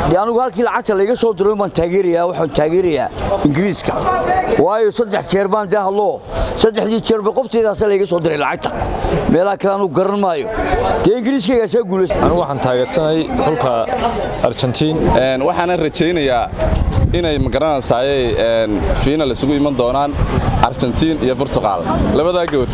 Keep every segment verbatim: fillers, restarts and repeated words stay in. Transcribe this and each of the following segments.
dee anigu halkii lacagta layga soo diray baan taageerayaa waxaan taageerayaa Ingiriiska waayo saddex jeer baan dee hadlo saddexdii jeer ba qofteedaas layga soo diray lacagta meelaha kale aanu garan maayo dee Ingiriiska ayaa soo guuleystay anigu waxaan taageersanay xulka Argentina een waxaan rajaynayaa inay magaranaysaay een final isugu iman doonaan Argentina iyo Portugal labada good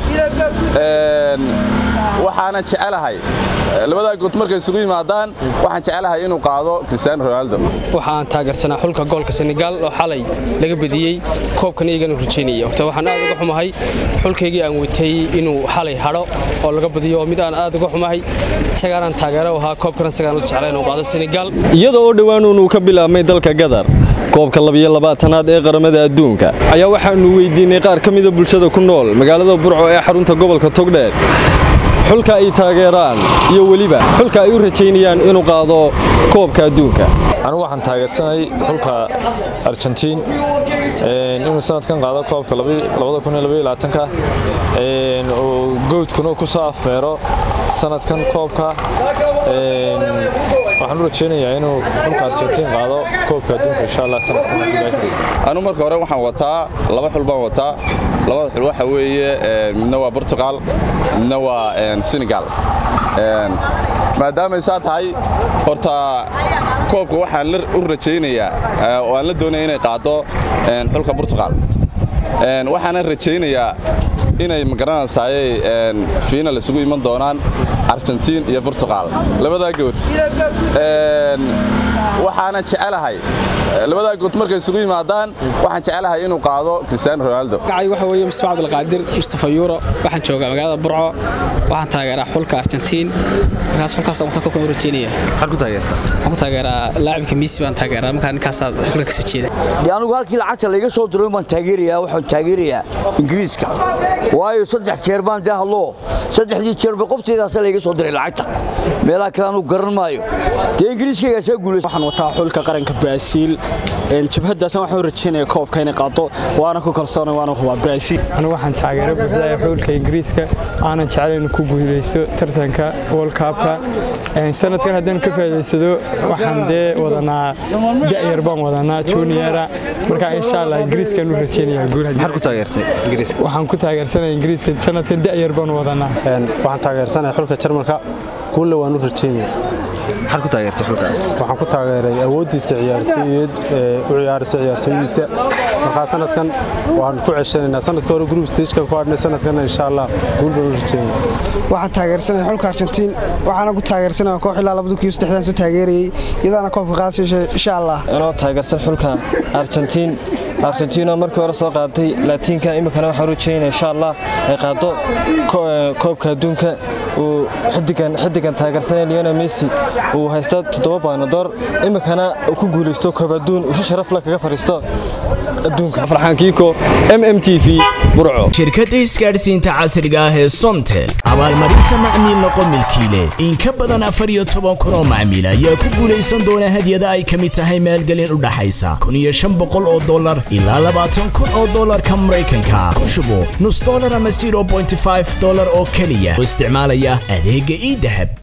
een waxaan jecelahay labada good markay isugu yimaadaan waxaan jecelahay inuu qaado Cristiano Ronaldo waxaan taageersanaa xulka goolka Senegal oo xalay laga badiyay koobkan iyagana rajaynayo horta waxaan aad uga xumahay xulkaygii aan watay inuu xalay haro oo laga badiyo mid aan aad uga xumahay isagana taageero waxa koobkan isaga la jeclay inuu qaado Senegal iyadoo dhawaan uu ka bilaabmay dalka Qatar koobka laba iyo labaatan-aad ee qaramada adduunka ayaa waxaanu weydiinay qaar kamid ah bulshada ku nool magaalada Burco ee xarunta gobolka Togdheer xulka ay taageeraan iyo waliba xulka ay u rajaynayaan inuu qaado koobka adduunka anigu waxaan taageersanay xulka Argentina ee inuu sanadkan qaado koobka laba kun iyo laba iyo labaatan ka ee oo goodkuna ku soo afeero sanadkan koobka ee waxaan rajaynayaa inuu xulka Argentina qaado koobka adduunka insha Allah sanadkan anu marka hore waxaan wataa laba xul baan wataa labada xul waxa weeye midna waa Portugal midna waa Senegal een maadaama ay tahay horta koobka waxaan la u rajaynayaa oo aan la doonayaa inay qaado een xulka Portugal een waxaan rajaynayaa inay magaranaysaay een final isugu iman doonaan Argentina iyo Portugal labada good een waxaan jecelahay labada good markay isugu yimaadaan waxaan jecelahay inuu qaado Cristiano Ronaldo gacay waxa weeye Mustafa Abdul Qaadir Mustafa Euro waxaan joogaa magaalada Burco waxaan taageeraa xulka Argentina raas xulkaas oo ku rajaynayaa hal ku taageerta waxaan taageeraa laacibka Messi baan taageeraa markaan ninkaas xulka ka soo jeeda dee anigu halkii lacagta layga soo diray baan taageerayaa waxaan taageerayaa Ingiriiska waayo saddex jeer baan dee hadlo saddexdii jeer ba qofteedaas layga soo diray lacagta meelaha kale aanu garan maayo dee Ingiriiska ayaa soo guuleystay waxaan wataa xulka qaranka Brazil een jabhadaas waxaan rajaynayaa koobka inay qaado waana ku kalsoonay waana huwa Brazil anigu waxaan taageero buuxda xulka Ingiriiska aanan jecelayn ku guuleysto tartanka World Cup-ka een sanadkan haddaan ka faa'iideysado waxaan dee wadanaa da'yar baan wadanaa junior marka insha Allah Ingiriiska nu rajaynayaa guul hadii ku taageertay Ingiriiska waxaan ku taageersanayaa Ingiriiska sanadkan da'yar baan wadanaa een waxaan taageersanayaa xulka Jarmalka kulle waan u rajaynayaa hal ku taageertay xulka waxaan ku taageeray awoodiisa ciyaartoyed ee u ciyaaraysa ciyaartoydiisa marka sanadkan waan ku ceshanaynaa sanadka hore group stage-kan ku hadhnay sanadkan insha Allah guul baan u rajaynayaa waxaan taageersanayaa xulka Argentina waxaan ku taageersanayaa koox ilaa laba kun iyo saddex soo taageerayay iyadana koobka qaadaysa insha Allah anoo taageersan xulka Argentina Argentina markii hore soo qaaday Laatinka imikana waxa rajaynayaa insha Allah ay qaado koobka adduunka oo xidigan xidigan taageersanay Lionel Messi oo haysta toddoba baanoodor imikana ku guuleysto koob adduun oo sharaf la kaga fariisto adduunka Farxaan Kiiko M M T V Burco shirkadda isgaarsiinta casriga ah ee Somtel abaalmarinta macmiil noqon milkiile in ka badan afar iyo toban kun oo macmiil ayaa ku guuleysan doona hadiyada ay ka mid tahay maalgelin u dhaxaysa kun iyo shan boqol oo dollar ilaa labaatan kun oo dollarka Mareykanka ku shubo nus dollar ama zero point five dollar oo kaliya isticmaalaya adeegga e-dahab